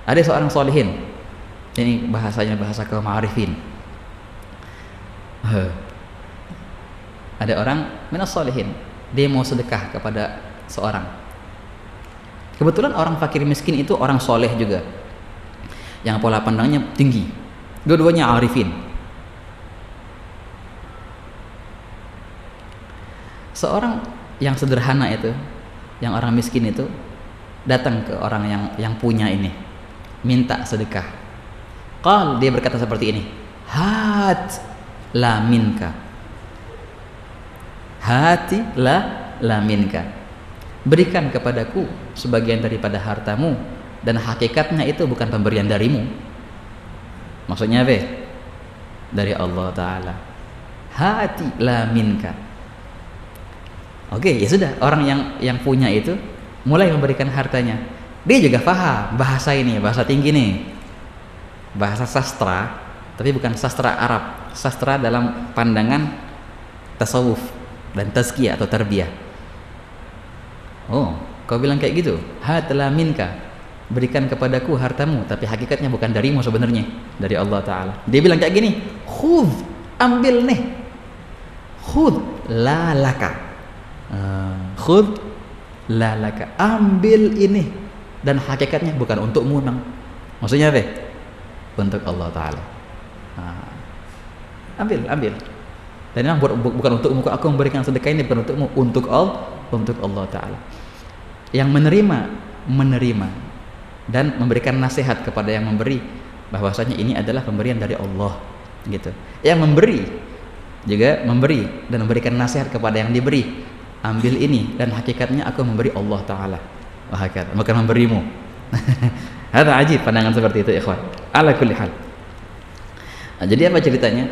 Ada seorang solehin, ini bahasanya bahasa kaum arifin. Ada orang minas solehin, dia mau sedekah kepada seorang. Kebetulan orang fakir miskin itu orang soleh juga, yang pola pandangnya tinggi. Dua-duanya arifin. Seorang yang sederhana itu, yang orang miskin itu, datang ke orang yang punya ini, minta sedekah. Dia berkata seperti ini, hat la minka, hati la minka, berikan kepadaku sebagian daripada hartamu, dan hakikatnya itu bukan pemberian darimu. Maksudnya apa? Dari Allah Ta'ala. Hati la minka. Oke, ya sudah, orang yang punya itu mulai memberikan hartanya. Dia juga paham bahasa ini, bahasa tinggi nih, bahasa sastra, tapi bukan sastra Arab, sastra dalam pandangan tasawuf dan tazkiyah atau tarbiyah. Oh, kau bilang kayak gitu, hatla minka, berikan kepadaku hartamu, tapi hakikatnya bukan darimu sebenarnya, dari Allah Ta'ala. Dia bilang kayak gini, khudh, ambil nih, khudh la laka, khudh la laka, ambil ini, dan hakikatnya bukan untukmu nang. Maksudnya apa? Untuk Allah Ta'ala. Ambil. Dan ini bukan untukmu, aku memberikan sedekah ini bukan untukmu, untuk Allah Ta'ala. Yang menerima dan memberikan nasihat kepada yang memberi, bahwasanya ini adalah pemberian dari Allah, gitu. Yang memberi juga memberi dan memberikan nasihat kepada yang diberi, ambil ini, dan hakikatnya aku memberi Allah Ta'ala, bukan memberimu. Ada ajib pandangan seperti itu, ikhwan. Ala kulli hal. Nah, jadi apa ceritanya?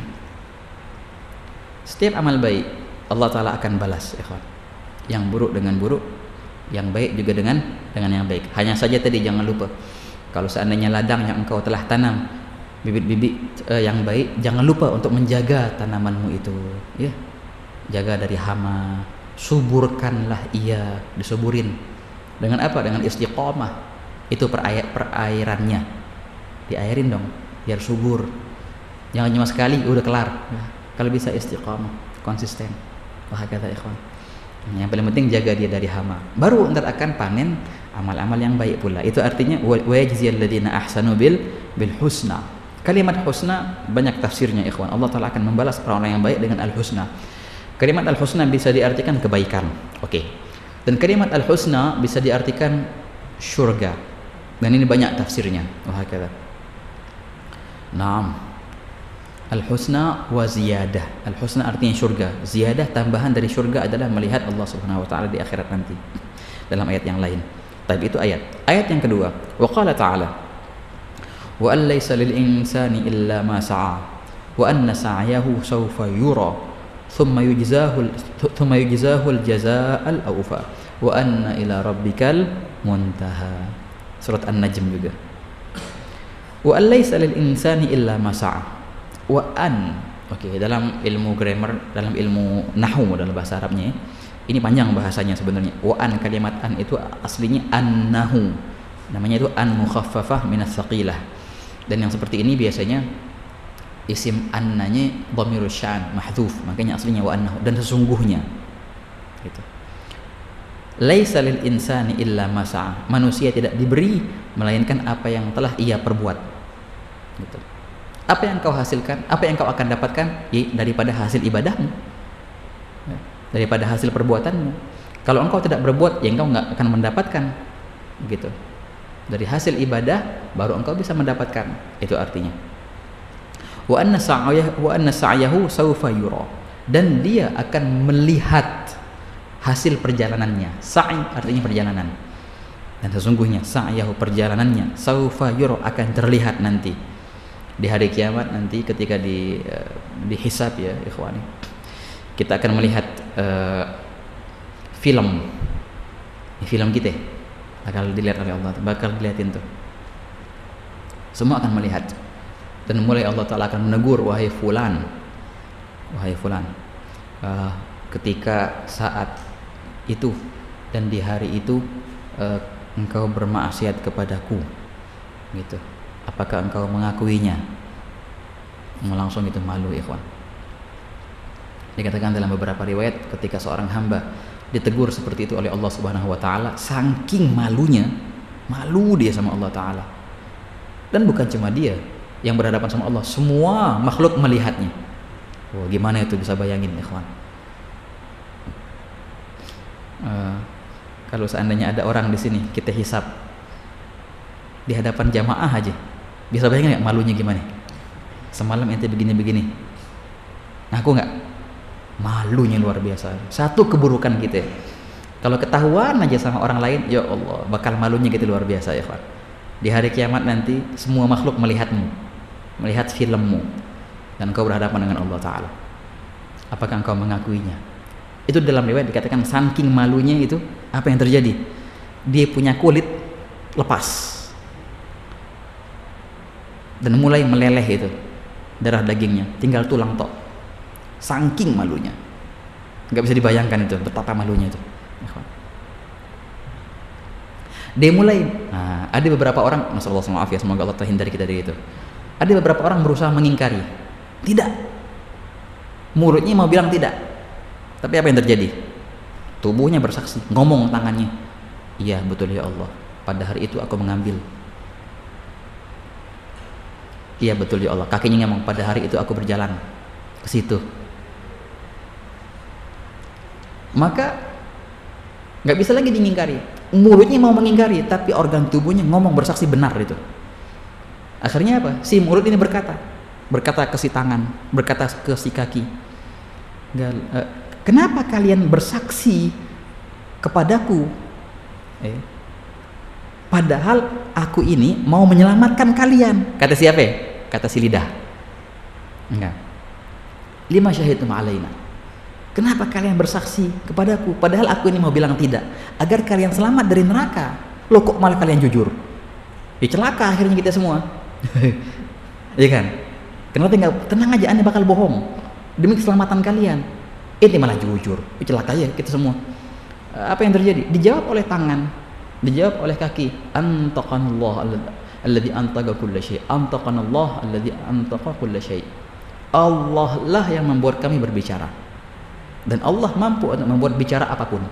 Setiap amal baik Allah Ta'ala akan balas, ikhwan. Yang buruk dengan buruk, yang baik juga dengan yang baik. Hanya saja tadi jangan lupa, kalau seandainya ladang yang engkau telah tanam bibit-bibit yang baik, jangan lupa untuk menjaga tanamanmu itu, ya. Jaga dari hama, suburkanlah ia, disuburin. Dengan apa? Dengan istiqomah. Itu perairannya, diairin dong biar subur. Jangan cuma sekali udah kelar. Kalau bisa istiqomah, konsisten. Wah, kata ikhwan. Yang paling penting jaga dia dari hama. Baru ntar akan panen amal-amal yang baik pula. Itu artinya wa yajziyal ladzina ahsanu bil husna. Kalimat husna banyak tafsirnya, ikhwan. Allah Ta'ala akan membalas orang-orang yang baik dengan al-husna. Kalimat al-husna bisa diartikan kebaikan. Oke. Dan kalimat al-husna bisa diartikan syurga. Dan ini banyak tafsirnya. Wah, kata. Naam. Al-husna wa ziyadah. Al-husna artinya syurga. Ziyadah, tambahan dari syurga, adalah melihat Allah Subhanahu wa Ta'ala di akhirat nanti. Dalam ayat yang lain. Tapi itu ayat. Ayat yang kedua, wa qala ta'ala, wa an laysa lil insani illa ma sa'a wa anna sa'yahu sawfa yura thumma yujzahu al-jazaa'al awfa wa anna ila rabbikal muntaha. Surat An-Najm juga. Wa an laysa lil insani illa ma sa'a. Wa an, oke, dalam ilmu grammar, dalam ilmu nahwu, dalam bahasa Arabnya, ini panjang bahasanya sebenarnya. Wa an, kalimat an itu aslinya annahu, namanya itu an mukhaffafah minas saqilah. Dan yang seperti ini biasanya isim annanya dhamirus sya'an mahdhuf, makanya aslinya wa annahu, dan sesungguhnya gitu. Laisa lil insani illa ma sa'a, manusia tidak diberi melainkan apa yang telah ia perbuat, gitu. Apa yang kau hasilkan, apa yang kau akan dapatkan, ya, daripada hasil ibadahmu, ya, daripada hasil perbuatanmu. Kalau engkau tidak berbuat, ya engkau nggak akan mendapatkan, gitu. Dari hasil ibadah baru engkau bisa mendapatkan. Itu artinya. Wa anna sa'yahu sawfa yura, dan dia akan melihat hasil perjalanannya. Sa'i artinya perjalanan. Dan sesungguhnya sa'yahu, perjalanannya, sawfa yura, akan terlihat nanti di hari kiamat nanti, ketika dihisab, ya ikhwani. Kita akan melihat film kita bakal dilihat oleh Allah, bakal dilihatin tuh. Semua akan melihat. Dan mulai Allah Ta'ala akan menegur, wahai fulan, ketika saat itu dan di hari itu engkau bermaksiat kepadaku, Gitu. Apakah engkau mengakuinya? Langsung itu malu, ikhwan. Dikatakan dalam beberapa riwayat ketika seorang hamba ditegur seperti itu oleh Allah Subhanahu wa taala, saking malunya, malu dia sama Allah taala. Dan bukan cuma dia yang berhadapan sama Allah, semua makhluk melihatnya. Wah, gimana itu bisa bayangin, ikhwan? Kalau seandainya ada orang di sini, kita hisab di hadapan jamaah aja, bisa bayangin nggak malunya gimana? Semalam ente begini-begini, ngaku nggak? Malunya luar biasa. Satu keburukan kita, kalau ketahuan aja sama orang lain, ya Allah, bakal malunya gitu luar biasa, ya Pak. Di hari kiamat nanti semua makhluk melihatmu, melihat filmmu, dan kau berhadapan dengan Allah Ta'ala. Apakah engkau mengakuinya? Itu dalam riwayat dikatakan saking malunya itu, apa yang terjadi? Dia punya kulit lepas dan mulai meleleh itu darah dagingnya, tinggal tulang tok. Saking malunya, nggak bisa dibayangkan itu betapa malunya itu. Dia mulai, ada beberapa orang, nasallallahu alaihi wasallam, semoga Allah terhindari kita dari itu. Ada beberapa orang berusaha mengingkari, tidak, mulutnya mau bilang tidak, tapi apa yang terjadi? Tubuhnya bersaksi, ngomong tangannya, iya betul ya Allah, pada hari itu aku mengambil. Iya betul ya Allah, kakinya ngomong, pada hari itu aku berjalan ke situ. Maka nggak bisa lagi diingkari. Mulutnya mau mengingkari, tapi organ tubuhnya ngomong bersaksi benar itu. Akhirnya apa? Si mulut ini berkata ke si tangan, berkata ke si kaki, kenapa kalian bersaksi kepadaku? Padahal aku ini mau menyelamatkan kalian. Kata siapa? Kata si lidah. Enggak. Lima syahidtum alaina. Kenapa kalian bersaksi kepadaku? Padahal aku ini mau bilang tidak, agar kalian selamat dari neraka. Loh kok malah kalian jujur? Ya celaka akhirnya kita semua. Iya kan? Kenapa tinggal tenang aja, anda bakal bohong demi keselamatan kalian. Ini malah jujur. Ya celaka ya kita semua. Apa yang terjadi? Dijawab oleh tangan, dijawab oleh kaki. Antaqanallah alladzi antaqa kulla syai'. Antaqanallah alladzi antaqa kulla syai'. Allah lah yang membuat kami berbicara. Dan Allah mampu untuk membuat bicara apapun.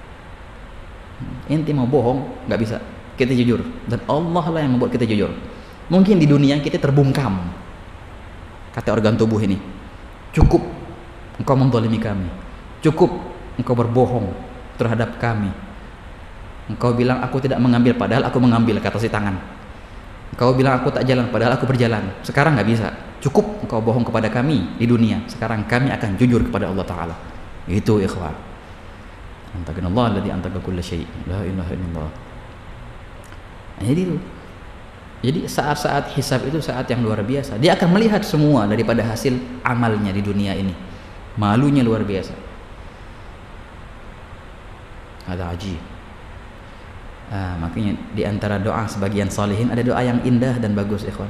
Inti mau bohong nggak bisa, kita jujur. Dan Allah lah yang membuat kita jujur. Mungkin di dunia kita terbungkam, kata organ tubuh ini, cukup engkau menzalimi kami, cukup engkau berbohong terhadap kami, engkau bilang aku tidak mengambil padahal aku mengambil, kata si tangan. Engkau bilang aku tak jalan padahal aku berjalan. Sekarang nggak bisa, cukup engkau bohong kepada kami di dunia, sekarang kami akan jujur kepada Allah Ta'ala. Itu ikhwan. Antaqanallah alladzi antaqa kulla syai'. La ilaha illallah. Jadi saat-saat hisab itu saat yang luar biasa. Dia akan melihat semua daripada hasil amalnya di dunia ini. Malunya luar biasa. Ada ajib. Makanya di antara doa sebagian salihin ada doa yang indah dan bagus, ikhwan.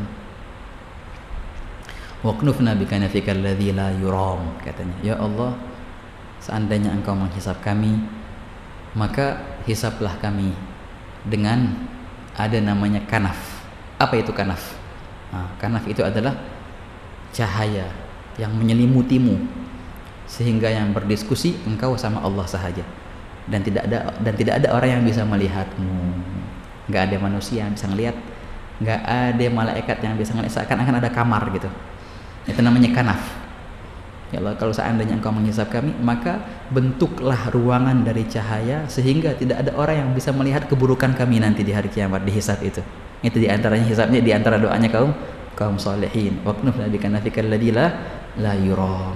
Waqnufna bikanafika alladzi la yuram, katanya. Ya Allah, seandainya engkau menghisap kami, maka hisaplah kami dengan ada namanya kanaf. Apa itu kanaf? Kanaf itu adalah cahaya yang menyelimutimu sehingga yang berdiskusi engkau sama Allah sahaja, dan tidak ada orang yang bisa melihatmu. Nggak ada manusia yang bisa ngelihat, nggak ada malaikat yang bisa ngelihat, seakan-akan ada kamar gitu. Itu namanya kanaf. Ya Allah, kalau seandainya engkau menghisap kami, maka bentuklah ruangan dari cahaya sehingga tidak ada orang yang bisa melihat keburukan kami nanti di hari kiamat, di hisab itu. Itu di antaranya hisabnya, di antara doanya kaum salihin. Waqnufna bikanafika alladzi la yuram.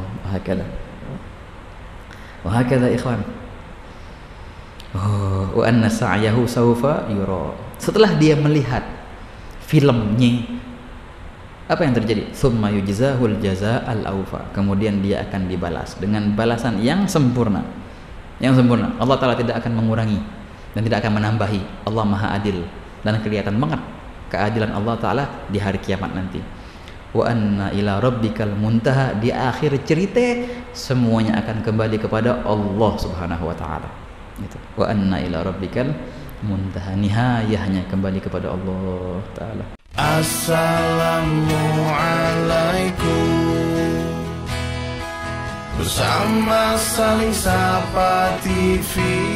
Wa hakadha ikhwan. Wa anna sa'yahu sawfa yura. Setelah dia melihat filmnya, apa yang terjadi? Tsumma yujzahul jazaa'al awfa. Kemudian dia akan dibalas dengan balasan yang sempurna. Yang sempurna. Allah Ta'ala tidak akan mengurangi dan tidak akan menambahi. Allah Maha Adil dan kelihatan banget keadilan Allah Ta'ala di hari kiamat nanti. Wa anna ila rabbikal muntaha. Di akhir cerita semuanya akan kembali kepada Allah Subhanahu wa Ta'ala. Gitu. Wa anna ila rabbikal muntaha. Nihayahnya kembali kepada Allah Ta'ala. Assalamualaikum. Bersama Saling Sapa TV.